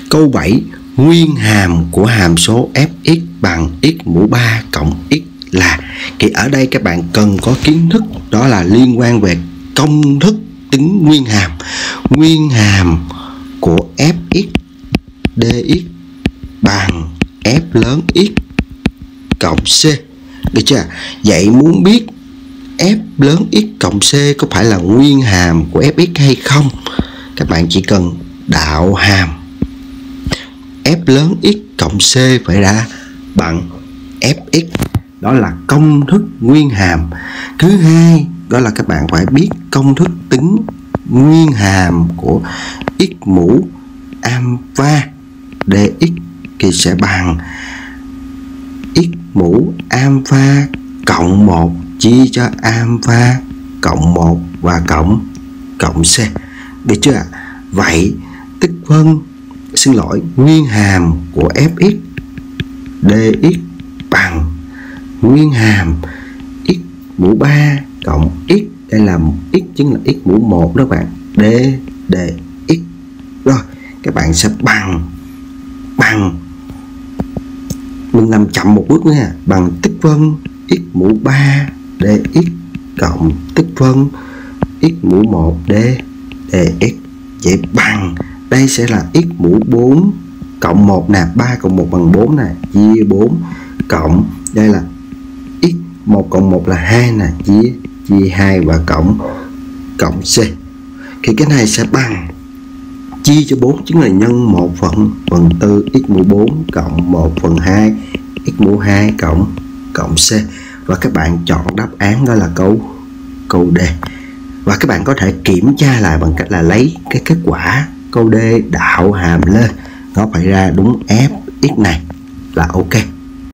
Câu 7. Nguyên hàm của hàm số fx bằng x mũ 3 cộng x là. Thì ở đây các bạn cần có kiến thức, đó là liên quan về công thức tính nguyên hàm. Nguyên hàm của fx dx bằng f lớn x cộng c. Được chưa? Vậy muốn biết f lớn x cộng c có phải là nguyên hàm của fx hay không, các bạn chỉ cần đạo hàm f lớn x cộng c phải ra bằng fx. Đó là công thức nguyên hàm. Thứ hai, đó là các bạn phải biết công thức tính nguyên hàm của x mũ alpha dx thì sẽ bằng x mũ alpha cộng 1 chia cho alpha cộng 1 và cộng c. Được chưa ạ? Vậy tích phân, nguyên hàm của fx dx bằng nguyên hàm x mũ 3 cộng x, đây là x chính là x mũ 1 đó các bạn, dx. Rồi các bạn sẽ bằng mình làm chậm một bước nữa nha, bằng tích phân x mũ 3 dx cộng tích phân x mũ 1 dx. Vậy bằng đây sẽ là x mũ 4 cộng 1 nè, 3 cộng 1 bằng 4 nè, chia 4 cộng đây là x 1 cộng 1 là 2 nè, chia 2 và cộng c. Thì cái này sẽ bằng chia cho 4 chính là nhân 1 phần 4 x mũ 4 cộng 1 phần 2 x mũ 2 cộng c. Và các bạn chọn đáp án đó là câu D. Và các bạn có thể kiểm tra lại bằng cách là lấy cái kết quả câu D đạo hàm lên, nó phải ra đúng f x này là ok.